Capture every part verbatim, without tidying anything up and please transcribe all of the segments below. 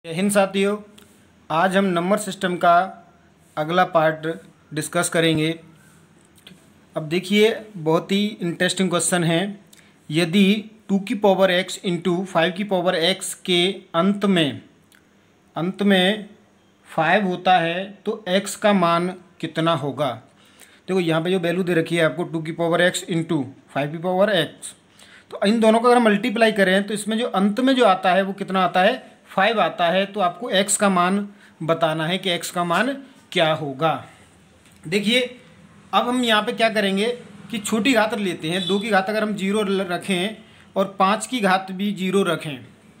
जय हिंद साथियों। आज हम नंबर सिस्टम का अगला पार्ट डिस्कस करेंगे। अब देखिए, बहुत ही इंटरेस्टिंग क्वेश्चन है। यदि टू की पावर एक्स इंटू फाइव की पावर एक्स के अंत में अंत में फाइव होता है तो एक्स का मान कितना होगा। देखो यहाँ पे जो वैल्यू दे रखी है आपको, टू की पावर एक्स इंटू फाइव की पावर एक्स, तो इन दोनों को अगर मल्टीप्लाई करें तो इसमें जो अंत में जो आता है वो कितना आता है, फाइव आता है। तो आपको x का मान बताना है कि x का मान क्या होगा। देखिए, अब हम यहाँ पे क्या करेंगे कि छोटी घात लेते हैं। दो की घात अगर हम जीरो रखें और पाँच की घात भी जीरो रखें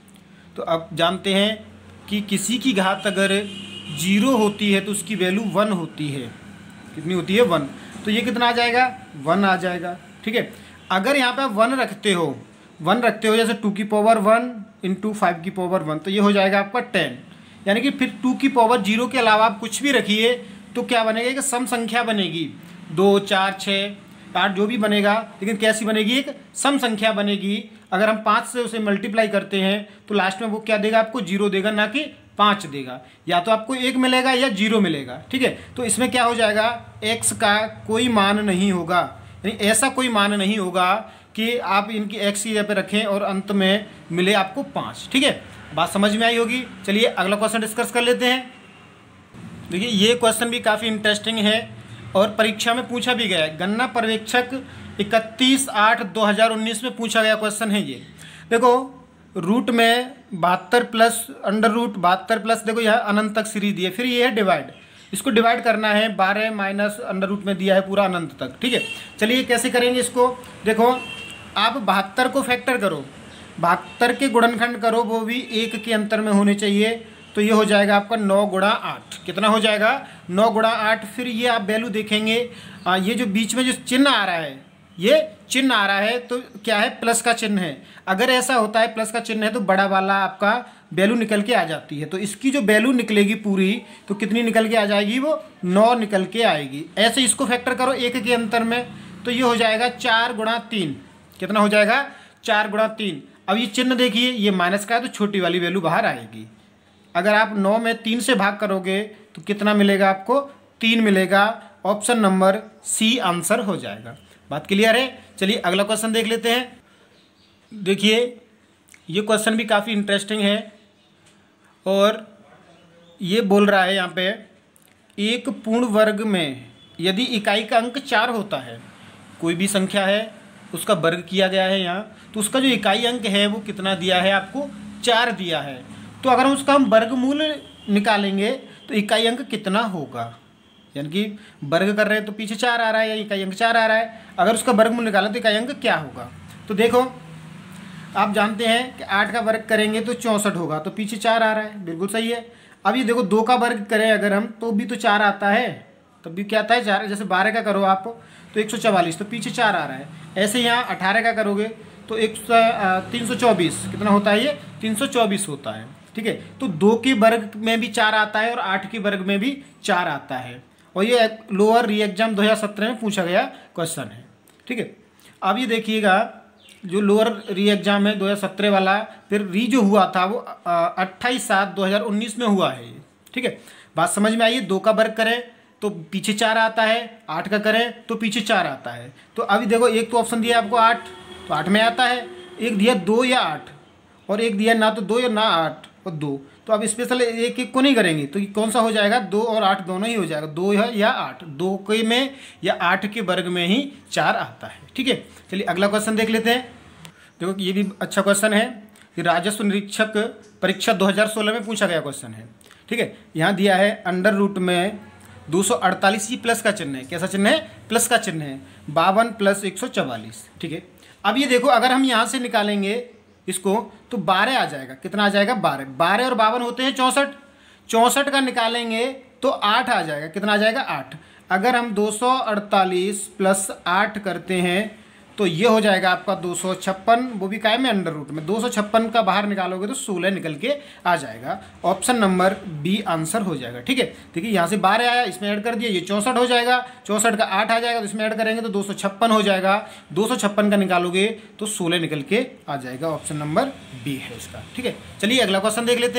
तो अब जानते हैं कि किसी की घात अगर जीरो होती है तो उसकी वैल्यू वन होती है। कितनी होती है? वन। तो ये कितना आ जाएगा? वन आ जाएगा। ठीक है। अगर यहाँ पे आप वन रखते हो वन रखते हो जैसे टू की पावर वन इंटू फाइव की पावर वन, तो ये हो जाएगा आपका टेन। यानी कि फिर टू की पावर जीरो के अलावा आप कुछ भी रखिए तो क्या बनेगा कि सम संख्या बनेगी। दो, चार, छः, आठ जो भी बनेगा, लेकिन कैसी बनेगी? एक सम संख्या बनेगी। अगर हम पाँच से उसे मल्टीप्लाई करते हैं तो लास्ट में वो क्या देगा आपको? जीरो देगा, ना कि पाँच देगा। या तो आपको एक मिलेगा या जीरो मिलेगा। ठीक है। तो इसमें क्या हो जाएगा, एक्स का कोई मान नहीं होगा। यानी ऐसा कोई मान नहीं होगा कि आप इनकी एक्स की जगह पे रखें और अंत में मिले आपको पाँच। ठीक है, बात समझ में आई होगी। चलिए अगला क्वेश्चन डिस्कस कर लेते हैं। देखिए, ये क्वेश्चन भी काफ़ी इंटरेस्टिंग है और परीक्षा में पूछा भी गया है। गणना पर्यवेक्षक इकतीस आठ दो हज़ार उन्नीस में पूछा गया क्वेश्चन है ये। देखो, रूट में बहत्तर प्लस अंडर रूट बहत्तर प्लस, देखो यहाँ अनंत तक सीरीज दी है। फिर ये है डिवाइड, इसको डिवाइड करना है। बारह माइनस अंडर रूट में दिया है पूरा अनंत तक। ठीक है। चलिए कैसे करेंगे इसको। देखो, आप बहत्तर को फैक्टर करो, बहत्तर के गुणनखंड करो, वो भी एक के अंतर में होने चाहिए। तो ये हो जाएगा आपका नौ गुणा आठ। कितना हो जाएगा? नौ गुणा आठ। फिर ये आप वैल्यू देखेंगे, आ, ये जो बीच में जो चिन्ह आ रहा है, ये चिन्ह आ रहा है तो क्या है? प्लस का चिन्ह है। अगर ऐसा होता है प्लस का चिन्ह है तो बड़ा वाला आपका वैल्यू निकल के आ जाती है। तो इसकी जो वैल्यू निकलेगी पूरी, तो कितनी निकल के आ जाएगी? वो नौ निकल के आएगी। ऐसे इसको फैक्टर करो एक के अंतर में, तो ये हो जाएगा चार गुणा तीन। कितना हो जाएगा? चार गुणा तीन। अब ये चिन्ह देखिए, ये माइनस का है तो छोटी वाली वैल्यू बाहर आएगी। अगर आप नौ में तीन से भाग करोगे तो कितना मिलेगा आपको? तीन मिलेगा। ऑप्शन नंबर सी आंसर हो जाएगा। बात क्लियर है। चलिए अगला क्वेश्चन देख लेते हैं। देखिए, ये क्वेश्चन भी काफ़ी इंटरेस्टिंग है और ये बोल रहा है यहाँ पे, एक पूर्ण वर्ग में यदि इकाई का अंक चार होता है, कोई भी संख्या है उसका वर्ग किया गया है यहाँ, तो उसका जो इकाई अंक है वो कितना दिया है आपको? चार दिया है। तो अगर उसका हम वर्गमूल निकालेंगे तो इकाई अंक कितना होगा? यानी कि वर्ग कर रहे हैं तो पीछे चार आ रहा है या इकाई अंक चार आ रहा है। अगर उसका वर्गमूल निकालें तो इकाई अंक क्या होगा? तो देखो, आप जानते हैं कि आठ का वर्ग करेंगे तो चौंसठ होगा, तो पीछे चार आ रहा है। बिल्कुल सही है। अब ये देखो, दो का वर्ग करें अगर हम तो भी तो चार आता है, तब भी क्या आता है? चार। जैसे बारह का करो आप तो एक सौ चवालीस, तो पीछे चार आ रहा है। ऐसे यहाँ अठारह का करोगे तो एक तीन सौ चौबीस, कितना होता है? ये तीन सौ चौबीस होता है। ठीक है। तो दो के वर्ग में भी चार आता है और आठ के वर्ग में भी चार आता है। और ये लोअर री एग्जाम दो हज़ार सत्रह में पूछा गया क्वेश्चन है। ठीक है। अब ये देखिएगा, जो लोअर री एग्जाम है दो हज़ार सत्रह वाला, फिर री जो हुआ था वो अट्ठाईस सात दो हज़ार उन्नीस में हुआ है ये। ठीक है। बात समझ में आई है। दो का वर्ग करें तो पीछे चार आता है, आठ का करें तो पीछे चार आता है। तो अभी देखो, एक तो ऑप्शन दिया आपको आठ, तो आठ में आता है। एक दिया दो या आठ, और एक दिया ना तो दो या ना आठ और दो। तो अब स्पेशल एक एक को नहीं करेंगे तो कौन सा हो जाएगा? दो और आठ दोनों ही हो जाएगा। दो है या आठ, दो के में या आठ के वर्ग में ही चार आता है। ठीक है। चलिए अगला क्वेश्चन देख लेते हैं। देखो, ये भी अच्छा क्वेश्चन है। राजस्व निरीक्षक परीक्षा दो हज़ार सोलह में पूछा गया क्वेश्चन है। ठीक है। यहाँ दिया है अंडर रूट में दो सौ अड़तालीस, ही प्लस का चिन्ह है। कैसा चिन्ह है? प्लस का चिन्ह है। बावन प्लस एक सौ चवालीस। ठीक है। अब ये देखो, अगर हम यहाँ से निकालेंगे इसको तो बारह आ जाएगा। कितना आ जाएगा? बारह। बारह और बावन होते हैं चौंसठ। चौंसठ का निकालेंगे तो आठ आ जाएगा। कितना आ जाएगा? आठ। अगर हम दो सौ अड़तालीस प्लस आठ करते हैं तो ये हो जाएगा आपका दो सौ छप्पन, वो भी काय में? अंडर रूट में। दो सौ छप्पन का बाहर निकालोगे तो सोलह निकल के आ जाएगा। ऑप्शन नंबर बी आंसर हो जाएगा। ठीक है। देखिए, यहाँ से बारह आया, इसमें ऐड कर दिया, ये चौंसठ हो जाएगा। चौंसठ का आठ आ जाएगा तो इसमें ऐड करेंगे तो दो सौ छप्पन हो जाएगा। दो सौ छप्पन का निकालोगे तो सोलह निकल के आ जाएगा। ऑप्शन नंबर बी है इसका। ठीक है। चलिए अगला क्वेश्चन देख लेते हैं।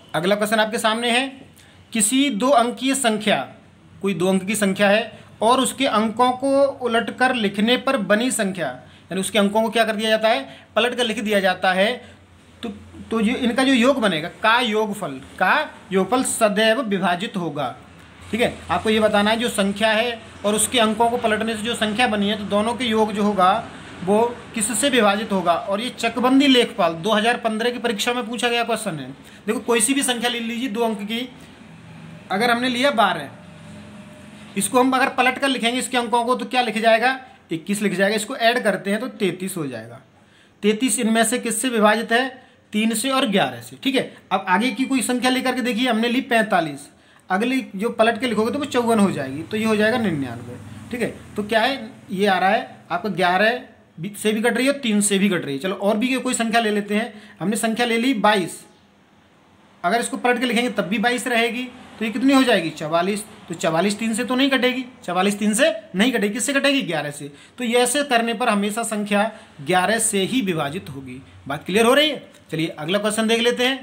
अगला क्वेश्चन आपके सामने है, किसी दो अंकीय संख्या, कोई दो अंक की संख्या है और उसके अंकों को उलटकर लिखने पर बनी संख्या, यानी उसके अंकों को क्या कर दिया जाता है, पलट कर लिख दिया जाता है, तो तो जो इनका जो योग बनेगा का योगफल, का योगफल सदैव विभाजित होगा। ठीक है, आपको ये बताना है जो संख्या है और उसके अंकों को पलटने से जो संख्या बनी है, तो दोनों के योग जो होगा वो किससे विभाजित होगा। और ये चकबंदी लेखपाल दो हज़ार पंद्रह की परीक्षा में पूछा गया क्वेश्चन है। देखो कोई सी भी संख्या ले लीजिए दो अंक की, अगर हमने लिया बारह, इसको हम अगर पलट कर लिखेंगे इसके अंकों को, तो क्या लिख जाएगा, इक्कीस लिख जाएगा। इसको ऐड करते हैं तो तैंतीस हो जाएगा। तैंतीस इनमें से किससे विभाजित है, तीन से और ग्यारह से। ठीक है, अब आगे की कोई संख्या लेकर के देखिए, हमने ली पैंतालीस, अगली जो पलट के लिखोगे तो वो चौवन हो जाएगी, तो ये हो जाएगा निन्यानवे। ठीक है, तो क्या है, ये आ रहा है आपका ग्यारह से भी कट रही है और तीन से भी कट रही है। चलो और भी कोई संख्या ले लेते हैं, हमने संख्या ले ली बाईस, अगर इसको पलट के लिखेंगे तब भी बाईस रहेगी, तो ये कितनी हो जाएगी, चवालीस। तो चवालीस तीन से तो नहीं कटेगी, चवालीस तीन से नहीं कटेगी, किससे कटेगी, ग्यारह से। तो ये ऐसे करने पर हमेशा संख्या ग्यारह से ही विभाजित होगी। बात क्लियर हो रही है। चलिए अगला क्वेश्चन देख लेते हैं।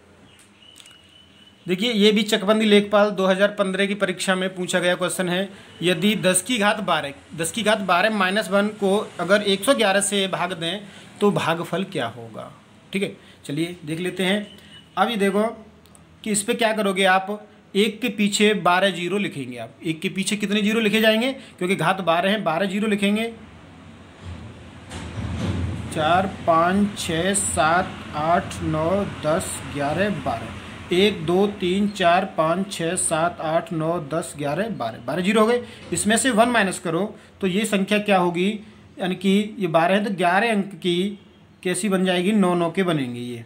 देखिए ये भी चकबंदी लेखपाल दो हज़ार पंद्रह की परीक्षा में पूछा गया क्वेश्चन है। यदि दस की घात बारह दस की घात बारह माइनस वन को अगर एक सौ ग्यारह से भाग दें तो भागफल क्या होगा। ठीक है, चलिए देख लेते हैं। अब ये देखो कि इस पर क्या करोगे आप, एक के पीछे बारह जीरो लिखेंगे। आप एक के पीछे कितने जीरो लिखे जाएंगे, क्योंकि घात बारह है, बारह जीरो लिखेंगे। चार पाँच छः सात आठ नौ दस ग्यारह बारह, एक दो तीन चार पाँच छः सात आठ नौ दस ग्यारह बारह, बारह जीरो हो गए। इसमें से वन माइनस करो तो ये संख्या क्या होगी, यानी कि ये बारह है तो ग्यारह अंक की कैसी बन जाएगी, नौ नौ के बनेंगे। ये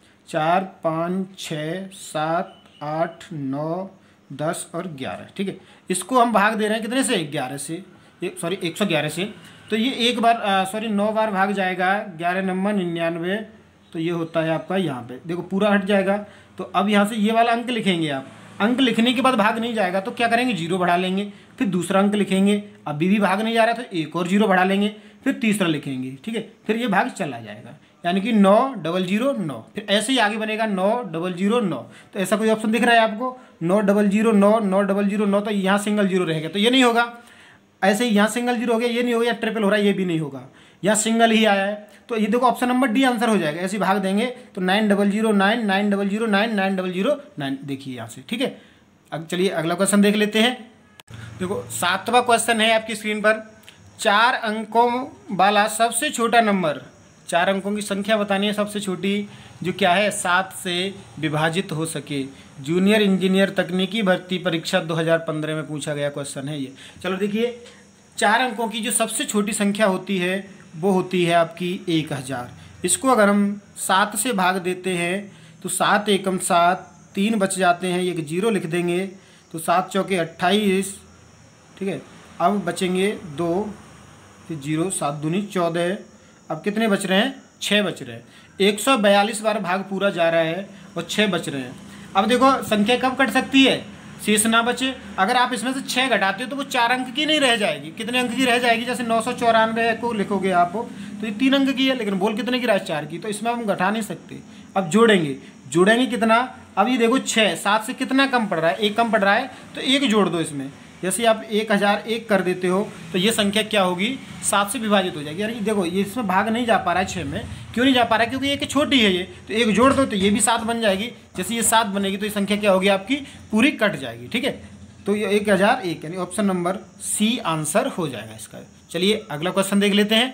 चार पाँच छः सात आठ नौ दस और ग्यारह। ठीक है, इसको हम भाग दे रहे हैं कितने से, ग्यारह से, सॉरी एक सौ ग्यारह से। तो ये एक बार सॉरी नौ बार भाग जाएगा, ग्यारह नंबर निन्यानवे, तो ये होता है आपका यहाँ पे देखो पूरा हट जाएगा। तो अब यहाँ से ये वाला अंक लिखेंगे आप, अंक लिखने के बाद भाग नहीं जाएगा तो क्या करेंगे, जीरो बढ़ा लेंगे, फिर दूसरा अंक लिखेंगे, अभी भी भाग नहीं जा रहा तो एक और जीरो बढ़ा लेंगे, फिर तीसरा लिखेंगे। ठीक है, फिर ये भाग चला जाएगा, यानी कि नौ डबल जीरो नौ, फिर ऐसे ही आगे बनेगा नौ डबल जीरो नौ। तो ऐसा कोई ऑप्शन दिख रहा है आपको, नौ डबल जीरो नौ, नौ डबल जीरो नौ, तो यहाँ सिंगल जीरो रहेगा तो ये नहीं होगा। ऐसे ही यहाँ सिंगल जीरो हो गया, ये नहीं होगा, या ट्रिपल हो रहा है ये भी नहीं होगा, यहाँ सिंगल ही आया है। तो ये देखो ऑप्शन नंबर डी आंसर हो जाएगा। ऐसे भाग देंगे तो nine double zero nine, nine double zero nine, nine double zero nine, देखिए यहाँ से। ठीक है, अब चलिए अगला क्वेश्चन देख लेते हैं। देखो सातवां क्वेश्चन है आपकी स्क्रीन पर, चार अंकों वाला सबसे छोटा नंबर, चार अंकों की संख्या बतानी है सबसे छोटी, जो क्या है सात से विभाजित हो सके। जूनियर इंजीनियर तकनीकी भर्ती परीक्षा दो हज़ार पंद्रह में पूछा गया क्वेश्चन है ये। चलो देखिए, चार अंकों की जो सबसे छोटी संख्या होती है वो होती है आपकी एक हज़ार। इसको अगर हम सात से भाग देते हैं तो सात एकम सात, तीन बच जाते हैं, एक जीरो लिख देंगे तो सात चौके अट्ठाईस। ठीक है, अब बचेंगे दो, फिर जीरो, सात दूनी चौदह, अब कितने बच रहे हैं, छः बच रहे हैं। एक सौ बयालीस बार भाग पूरा जा रहा है और छः बच रहे हैं। अब देखो संख्या कब कट सकती है, शेष ना बचे। अगर आप इसमें से छः घटाते हो तो वो चार अंक की नहीं रह जाएगी, कितने अंक की रह जाएगी, जैसे नौ सौ चौरानवे को लिखोगे आप तो ये तीन अंक की है, लेकिन बोल कितने की रहा है, चार की, तो इसमें हम घटा नहीं सकते। अब जोड़ेंगे, जोड़ेंगे कितना, अब ये देखो छः, सात से कितना कम पड़ रहा है, एक कम पड़ रहा है, तो एक जोड़ दो इसमें। जैसे आप एक हज़ार एक कर देते हो तो ये संख्या क्या होगी, सात से विभाजित हो जाएगी। यार ये देखो ये इसमें भाग नहीं जा पा रहा है, छः में क्यों नहीं जा पा रहा है, क्योंकि एक छोटी है ये, तो एक जोड़ दो तो ये भी सात बन जाएगी। जैसे ये सात बनेगी तो ये संख्या क्या होगी आपकी, पूरी कट जाएगी। ठीक है, तो ये एक हज़ार एक यानी ऑप्शन नंबर सी आंसर हो जाएगा इसका। चलिए अगला क्वेश्चन देख लेते हैं।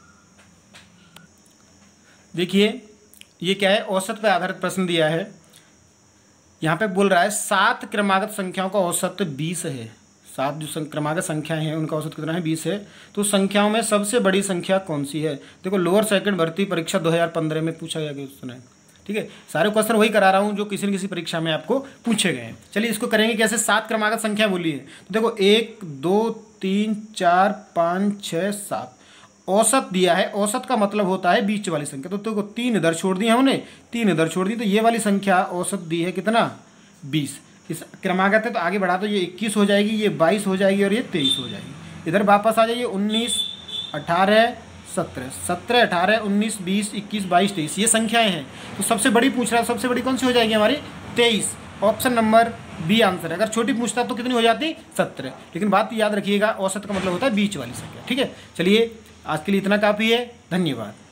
देखिए ये क्या है, औसत पर आधारित प्रश्न दिया है। यहाँ पे बोल रहा है सात क्रमागत संख्याओं का औसत बीस है। सात जो क्रमागत संख्याएं हैं उनका औसत कितना है, बीस है। तो संख्याओं में सबसे बड़ी संख्या कौन सी है। देखो लोअर सेकंड भर्ती परीक्षा दो हज़ार पंद्रह में पूछा गया क्वेश्चन है। ठीक है, सारे क्वेश्चन वही करा रहा हूँ जो किसी न किसी परीक्षा में आपको पूछे गए हैं। चलिए इसको करेंगे कैसे, सात क्रमागत संख्या बोली है तो देखो एक दो तीन चार पाँच छः सात, औसत दिया है। औसत का मतलब होता है बीच वाली संख्या। तो देखो तीन इधर छोड़ दी हमने, तीन इधर छोड़ दी, तो ये वाली संख्या औसत दी है कितना, बीस। इस क्रमागत है तो आगे बढ़ा तो ये इक्कीस हो जाएगी, ये बाईस हो जाएगी और ये तेईस हो जाएगी। इधर वापस आ जाइए, उन्नीस अठारह सत्रह, सत्रह अठारह उन्नीस बीस इक्कीस बाईस तेईस, ये संख्याएं हैं। तो सबसे बड़ी पूछ रहा है, सबसे बड़ी कौन सी हो जाएगी हमारी, तेईस, ऑप्शन नंबर बी आंसर है। अगर छोटी पूछता तो कितनी हो जाती, सत्रह। लेकिन बात याद रखिएगा, औसत का मतलब होता है बीच वाली संख्या। ठीक है, चलिए आज के लिए इतना काफ़ी है, धन्यवाद।